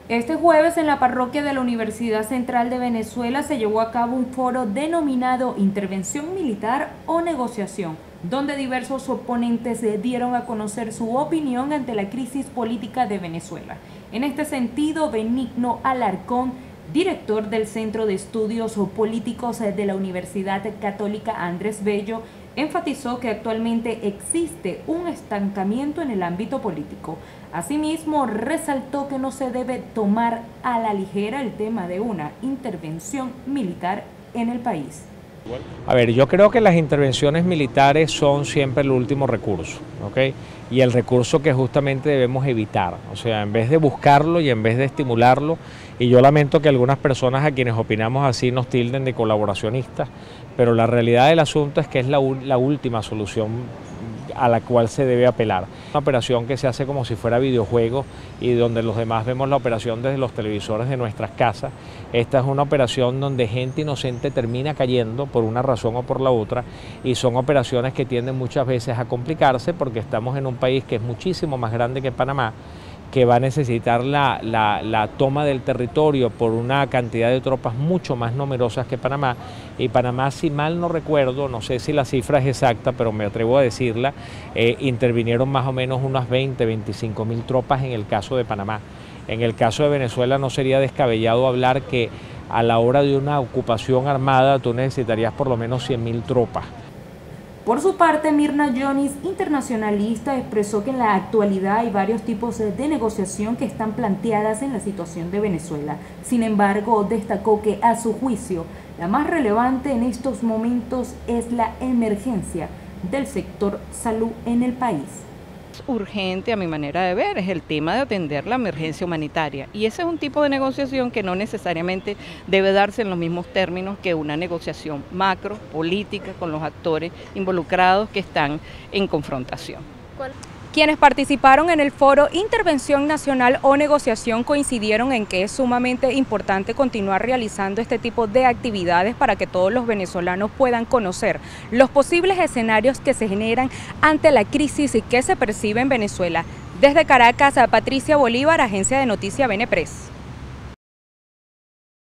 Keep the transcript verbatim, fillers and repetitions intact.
Este jueves en la parroquia de la Universidad Central de Venezuela se llevó a cabo un foro denominado Intervención Militar o Negociación, donde diversos oponentes dieron a conocer su opinión ante la crisis política de Venezuela. En este sentido, Benigno Alarcón, director del Centro de Estudios Políticos de la Universidad Católica Andrés Bello, enfatizó que actualmente existe un estancamiento en el ámbito político. Asimismo, resaltó que no se debe tomar a la ligera el tema de una intervención militar en el país. A ver, yo creo que las intervenciones militares son siempre el último recurso, ¿ok? Y el recurso que justamente debemos evitar, o sea, en vez de buscarlo y en vez de estimularlo, y yo lamento que algunas personas a quienes opinamos así nos tilden de colaboracionistas, pero la realidad del asunto es que es la, la última solución a la cual se debe apelar. Una operación que se hace como si fuera videojuego y donde los demás vemos la operación desde los televisores de nuestras casas. Esta es una operación donde gente inocente termina cayendo por una razón o por la otra, y son operaciones que tienden muchas veces a complicarse porque estamos en un país que es muchísimo más grande que Panamá, que va a necesitar la, la, la toma del territorio por una cantidad de tropas mucho más numerosas que Panamá. Y Panamá, si mal no recuerdo, no sé si la cifra es exacta, pero me atrevo a decirla, eh, intervinieron más o menos unas veinte, veinticinco mil tropas en el caso de Panamá. En el caso de Venezuela no sería descabellado hablar que a la hora de una ocupación armada tú necesitarías por lo menos cien mil tropas. Por su parte, Mirna Jonis, internacionalista, expresó que en la actualidad hay varios tipos de negociación que están planteadas en la situación de Venezuela. Sin embargo, destacó que, a su juicio, la más relevante en estos momentos es la emergencia del sector salud en el país. Urgente, a mi manera de ver, es el tema de atender la emergencia humanitaria, y ese es un tipo de negociación que no necesariamente debe darse en los mismos términos que una negociación macro, política, con los actores involucrados que están en confrontación. ¿Cuál? Quienes participaron en el foro Intervención Nacional o Negociación coincidieron en que es sumamente importante continuar realizando este tipo de actividades para que todos los venezolanos puedan conocer los posibles escenarios que se generan ante la crisis que se percibe en Venezuela. Desde Caracas, a Patricia Bolívar, Agencia de Noticias Venepress.